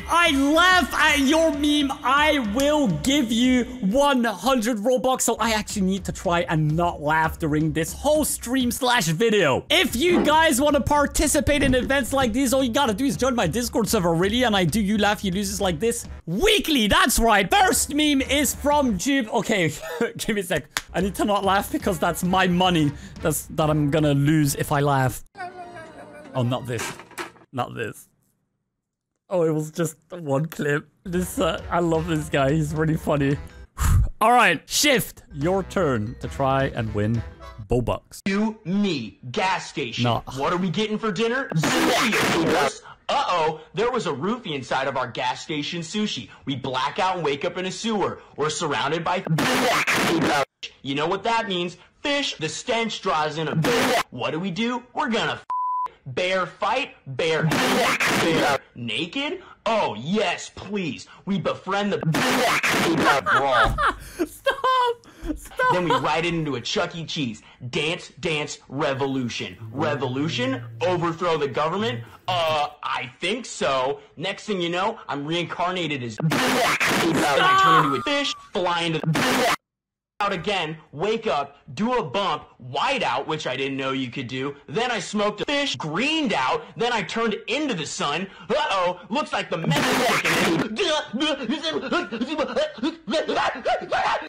I laugh at your meme, I will give you 100 Robux. So I actually need to try and not laugh during this whole stream/video. If you guys want to participate in events like these, all you gotta do is join my Discord server, really, and I do you laugh, you loses like this weekly. That's right. First meme is from Jube. Okay, give me a sec. I need to not laugh because that's my money that I'm gonna lose if I laugh. Oh, not this. Not this. Oh, it was just one clip. This, I love this guy. He's really funny. All right, Shift. Your turn to try and win Robux. You, me, gas station. No. What are we getting for dinner? Sushi, of course. Uh-oh, there was a roofie inside of our gas station sushi. We black out and wake up in a sewer. We're surrounded by You know what that means? Fish. The stench draws in a What do? We're gonna bear fight, bear naked? Oh, yes, please. We befriend the brawl. Stop! Stop! Then we ride it into a Chuck E. Cheese. Dance, dance, revolution. Revolution? Overthrow the government? I think so. Next thing you know, I'm reincarnated as and I turn into a fish, fly into out again, wake up, do a bump, white out, which I didn't know you could do. Then I smoked a fish, greened out. Then I turned into the sun. Uh-oh, looks like the meth is kicking in.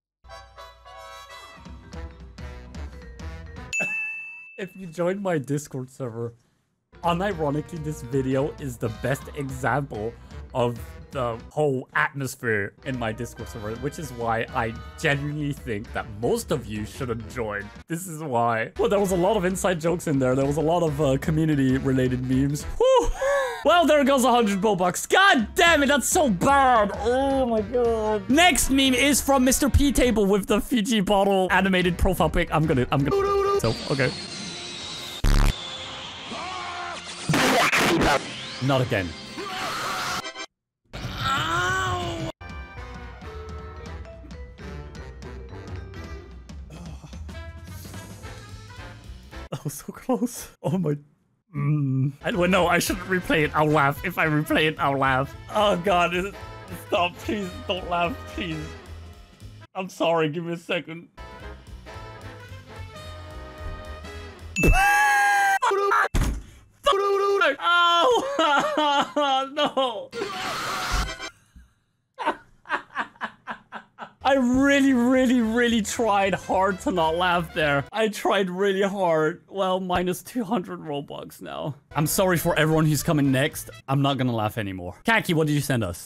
If you join my Discord server, unironically, this video is the best example of the whole atmosphere in my Discord server, which is why I genuinely think that most of you shouldn't join. This is why. Well, there was a lot of inside jokes in there. There was a lot of community-related memes. Whew. Well, there goes 100 Robux. God damn it, that's so bad. Oh my god. Next meme is from Mr. P Table with the Fiji bottle animated profile pic. I'm gonna. So, okay. Not again. That was so close. Oh my. Well, no, I shouldn't replay it. I'll laugh. If I replay it, I'll laugh. Oh god. Stop. Please don't laugh. Please. I'm sorry. Give me a second. Oh no. I really tried hard to not laugh there. I tried really hard. Well, minus 200 Robux now. I'm sorry for everyone who's coming next. I'm not gonna laugh anymore. Kaki, what did you send us?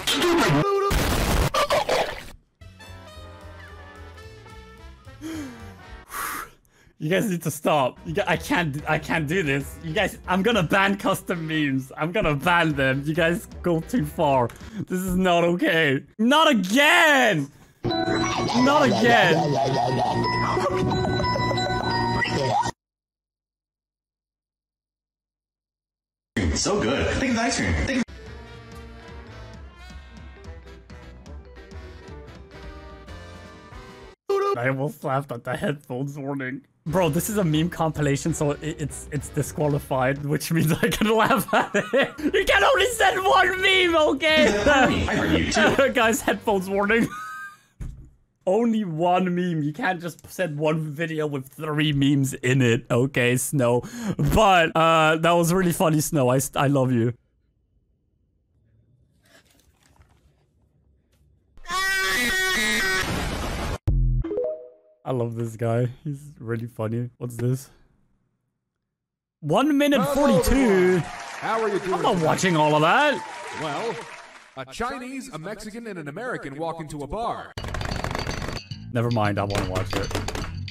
You guys need to stop. I can't do this. You guys, I'm gonna ban custom memes. I'm gonna ban them. You guys go too far. This is not okay. Not again! Not again! So good. Think of the ice cream. Think of I almost laughed at the headphones warning. Bro, this is a meme compilation, so it's disqualified, which means I can laugh at it. You can only send one meme, okay? I heard you too. Guys, headphones warning. Only one meme. You can't just send one video with 3 memes in it, okay, Snow? But that was really funny, Snow. I love you. I love this guy. He's really funny. What's this? 1 minute 42. How are you doing? I'm not watching all of that. Well, a Chinese, a Mexican, and an American walk into a bar. Never mind. I want to watch it.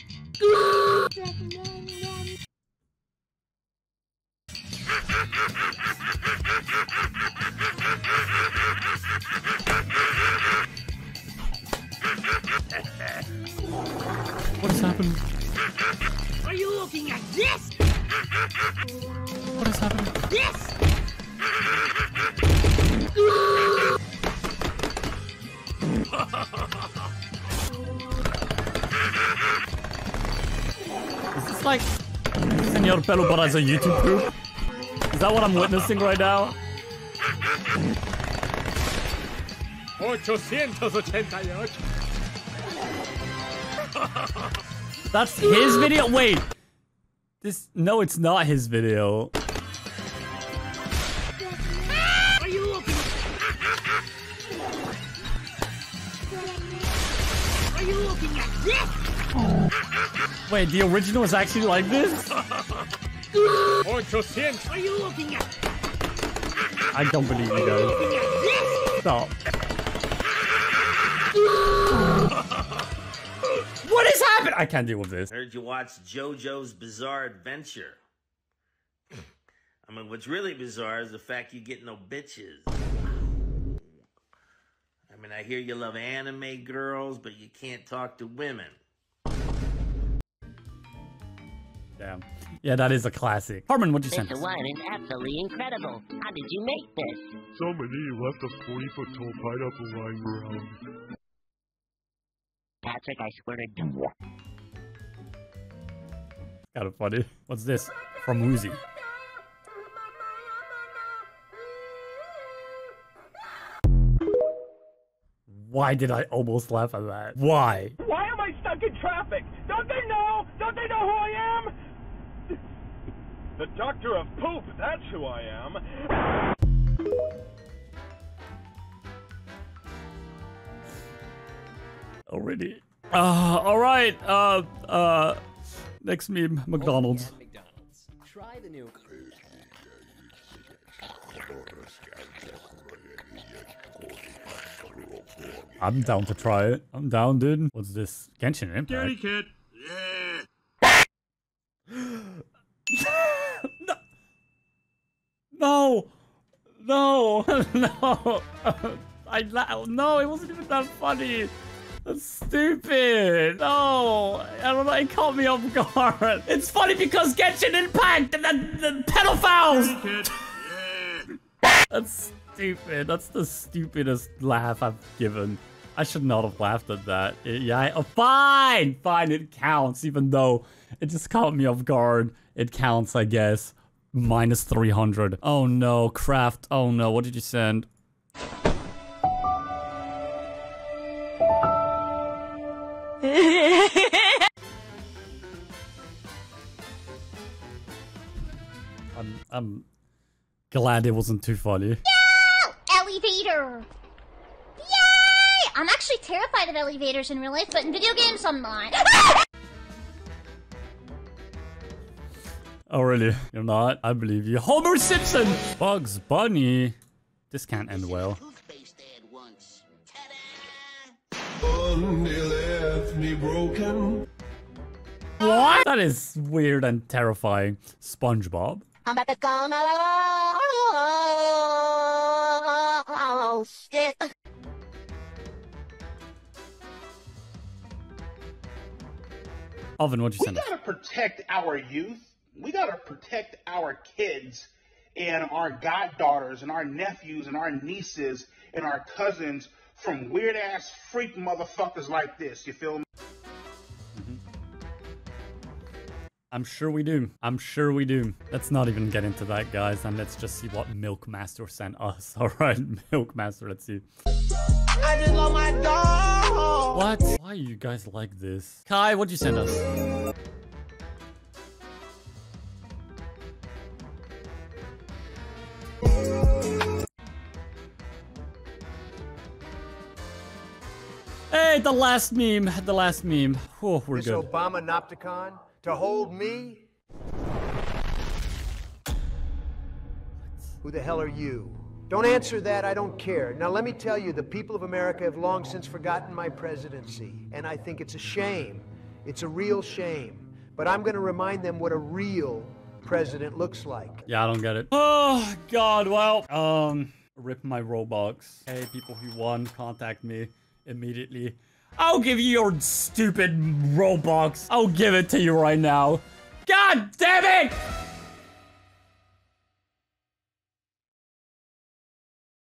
What is happening? Are you looking at this? What is happening? This? Is this like Senor Pelo Barra's a YouTube poop? Is that what I'm witnessing right now? $888. That's his video? Wait. No, it's not his video. Are you looking? Are you looking at this? Wait, the original is actually like this? $800. Are you looking at? I don't believe you guys. Looking at this? Stop. What is happening? I can't deal with this. Heard you watched JoJo's Bizarre Adventure. I mean, what's really bizarre is the fact you get no bitches. I mean, I hear you love anime girls, but you can't talk to women. Damn. Yeah, that is a classic. Harmon, what'd you send This us? wine is absolutely incredible. How did you make this? Somebody left a 40-foot tall pineapple lying around. Patrick, I squirted. Kind of funny. What's this? From Uzi. Why did I almost laugh at that? Why? Why am I stuck in traffic? Don't they know? Don't they know who I am? The Doctor of Poop, that's who I am. Already. Alright. Next meme, McDonald's. McDonald's. Try the new. I'm down to try it. I'm down, dude. What's this? Genshin Impact. Kid. No. No. No. No, it wasn't even that funny. That's stupid. No. I don't know. It caught me off guard. It's funny because Genshin Impact and the pedophiles. That's stupid. That's the stupidest laugh I've given. I should not have laughed at that. Yeah, fine. Fine, it counts. Even though it just caught me off guard. It counts, I guess. Minus 300. Oh no, Craft. Oh no, what did you send? I'm glad it wasn't too funny. Elevator! Yay! I'm actually terrified of elevators in real life, but in video games I'm not. Oh really? You're not? I believe you. Homer Simpson! Bugs Bunny. This can't end well. Left me broken. What? That is weird and terrifying. SpongeBob. I'm about to go now. Oh, shit. Alvin, what'd you send us? We gotta protect our youth. We gotta protect our kids and our goddaughters and our nephews and our nieces and our cousins from weird ass freak motherfuckers like this. You feel me? I'm sure we do. I'm sure we do. Let's not even get into that, guys, and let's just see what Milkmaster sent us. All right, Milkmaster, let's see. I just love my dog. What? Why are you guys like this? Kai, what'd you send us? Hey, the last meme. The last meme. Oh, we're this good. Obama Nopticon to hold me? Who the hell are you? Don't answer that, I don't care. Now let me tell you, the people of America have long since forgotten my presidency, and I think it's a shame. It's a real shame. But I'm gonna remind them what a real president looks like. Yeah, I don't get it. Oh, God, well, rip my Robux. Hey, people who won, contact me immediately. I'll give you your stupid Robux. I'll give it to you right now. God damn it!